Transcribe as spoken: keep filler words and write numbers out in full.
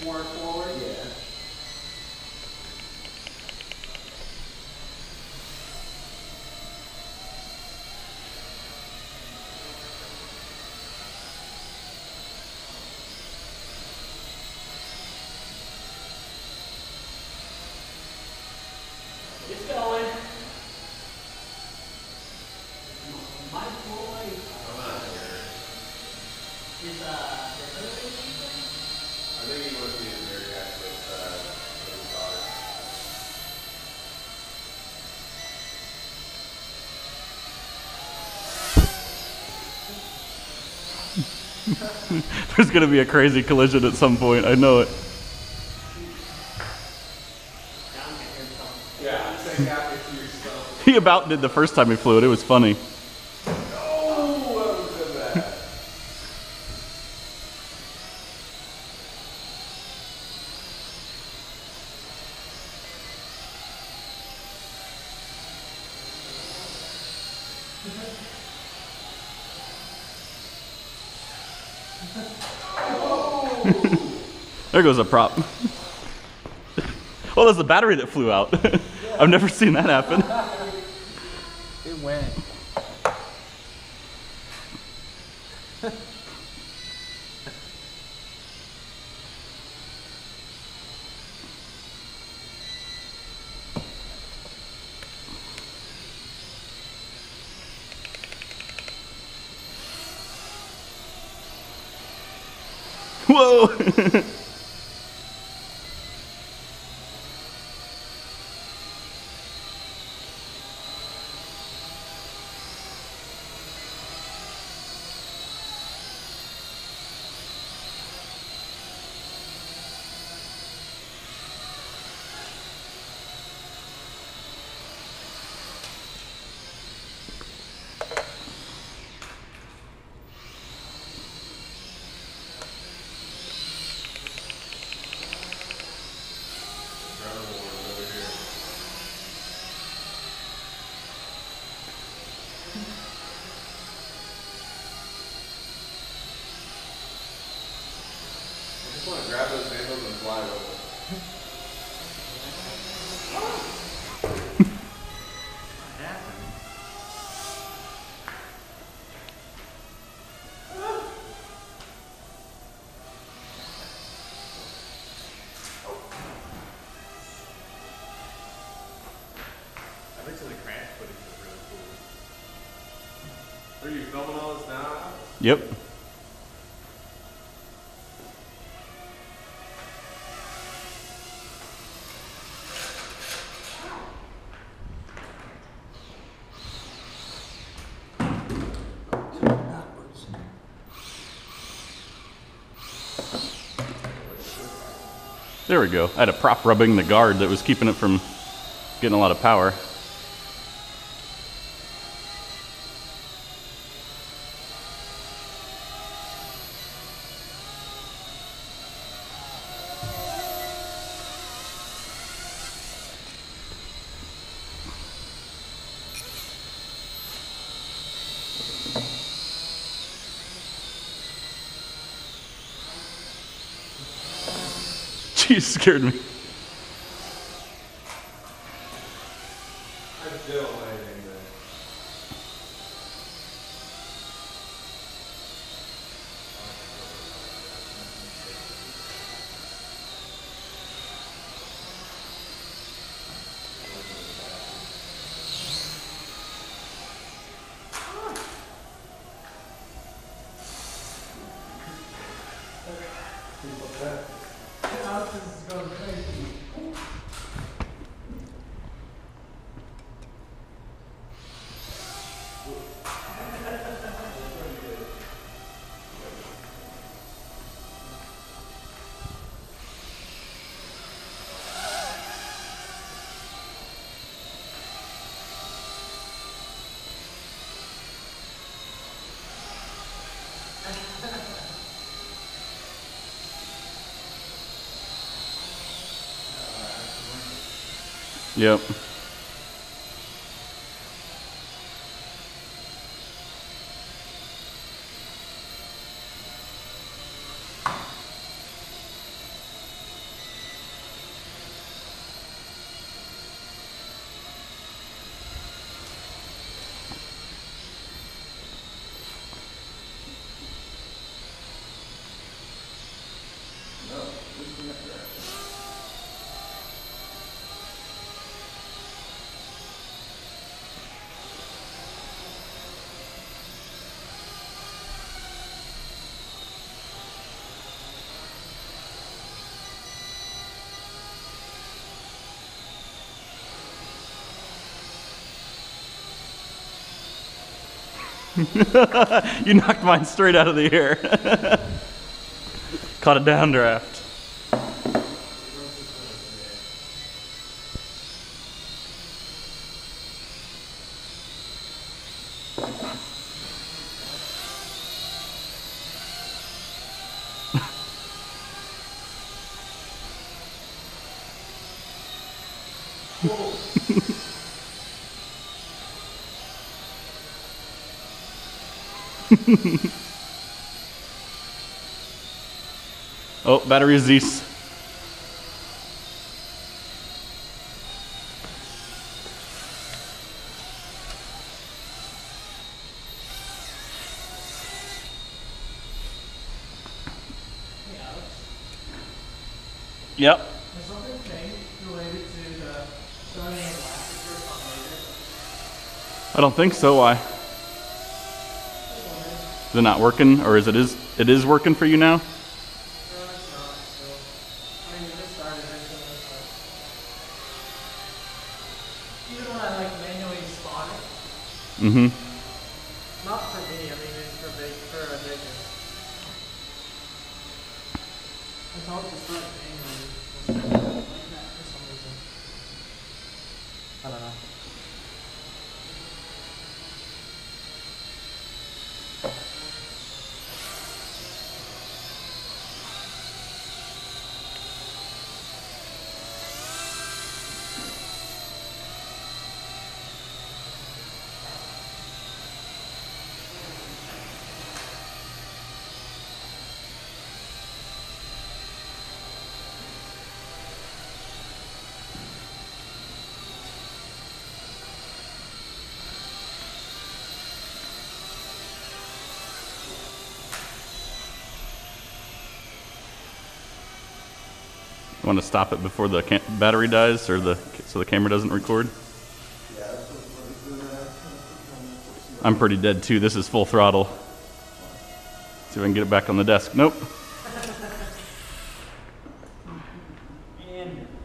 more forward? Yeah. It's going. My boy. I'm not sure. Is uh, the other thing? I think he wants me to very guy with uh, his daughter. There's gonna be a crazy collision at some point, I know it. Yeah, take out it to yourself. He about did the first time he flew it, it was funny. Oh, what was in that? There goes a prop. Oh, that's the battery that flew out. I've never seen that happen. It went. Whoa! I just want to grab those handles and fly with them. What happened? I bet you the crash footage is really cool. Are you filming all this now? Yep. There we go. I had a prop rubbing the guard that was keeping it from getting a lot of power. Jeez, scared me. I still don't know anything there. Yep. You knocked mine straight out of the air. Caught a downdraft. Oh, battery is Zeus. Yep. Has something changed related to the starting of last year on later? I don't think so. Why? Is it not working, or is it is it is working for you now? No, it's not still. I mean, it just started recently, so. Even when I like manually spawn it, Mm-hmm. not for me, I mean, it's for big, for a business. I told it to start manually. It's like that for some reason. I don't know. Want to stop it before the cam battery dies, or the so the camera doesn't record? I'm pretty dead too. This is full throttle. See if I can get it back on the desk. Nope. And